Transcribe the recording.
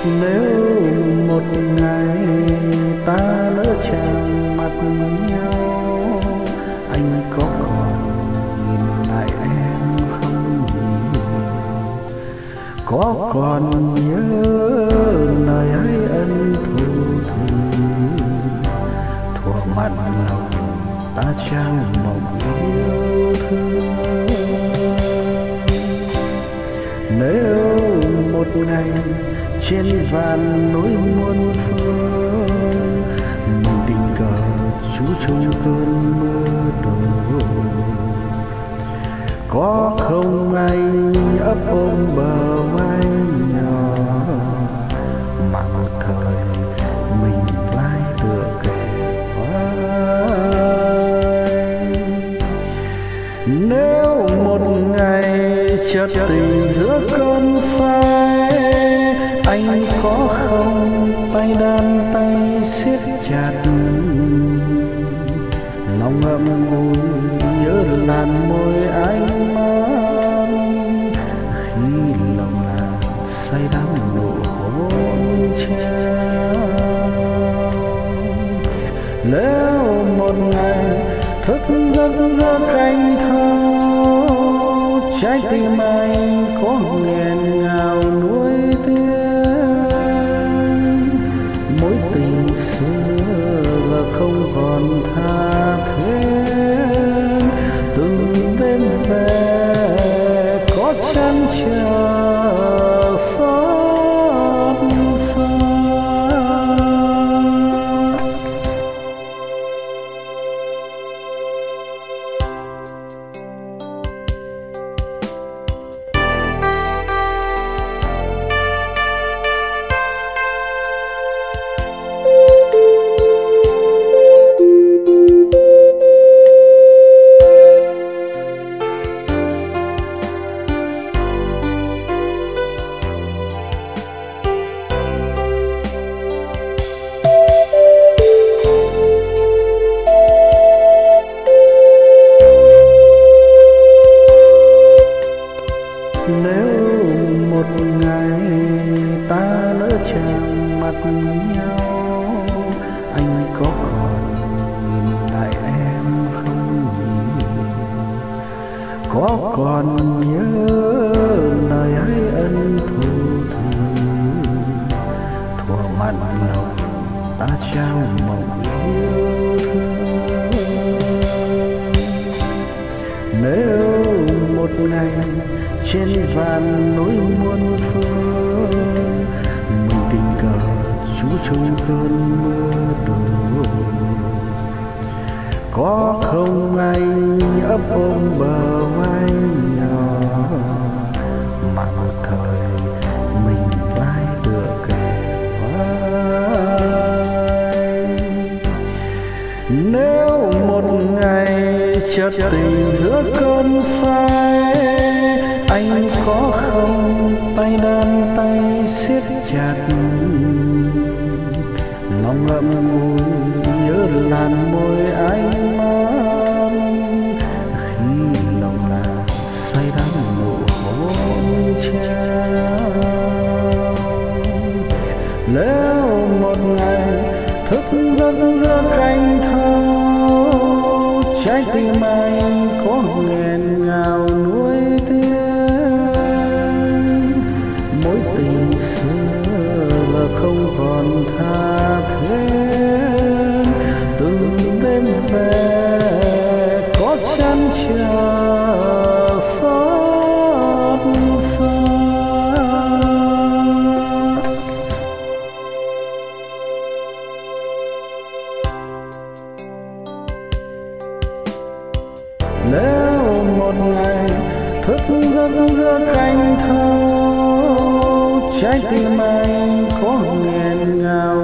Nếu một ngày ta lỡ chạm mặt nhau, anh có còn nhìn lại em không nhỉ? Có còn nhớ lời ấy ân thù thù, thuở mặn lòng ta trao mộng yêu thương. Nếu một ngày trên vạn núi muôn phương, mình tình cờ trú trong cơn mưa đổ, có không anh ấp ôm bờ vai nhỏ, mà một thời mình vai tựa kề vai. Nếu một ngày chợt tình giữa cơn say, anh có không tay đan tay siết chặt, lòng ngậm ngùi nhớ làn môi anh mang, khi lòng nàng say đắm nụ hôn trao. Nếu một ngày thức giấc giữa canh thâu, trái tim anh có nghẹn ngào nuối tiếc, mối tình xưa là không còn tha thiết. Từng đêm về có chăn chờ xót xa. Nếu một ngày ta lỡ chạm mặt nhau, anh có còn nhìn lại em không nhỉ? Có còn nhớ lời ấy ân thù thù, thuở mặn lòng ta trao mộng yêu thương. Nếu một ngày trên vạn núi muôn phương, mình tình cờ trú trong cơn mưa đổ, có không anh ấp ôm bờ vai nhỏ, mà một thời mình vai tựa kề vai. Nếu một ngày chợt tình giữa cơn say, anh có không tay đan tay siết chặt, lòng ngậm ngùi nhớ làn môi anh mang, khi lòng nàng say đắm nụ hôn trao. Nếu một ngày thức giấc giữa canh thâu, trái tim anh có nghẹn ngào nuối tiếc, mối tình xưa là không còn tha thiết. Từng đêm về có chăn chờ xót xa. Nếu một ngày thức giấc giữa canh thâu, trái tim anh có nghẹn ngào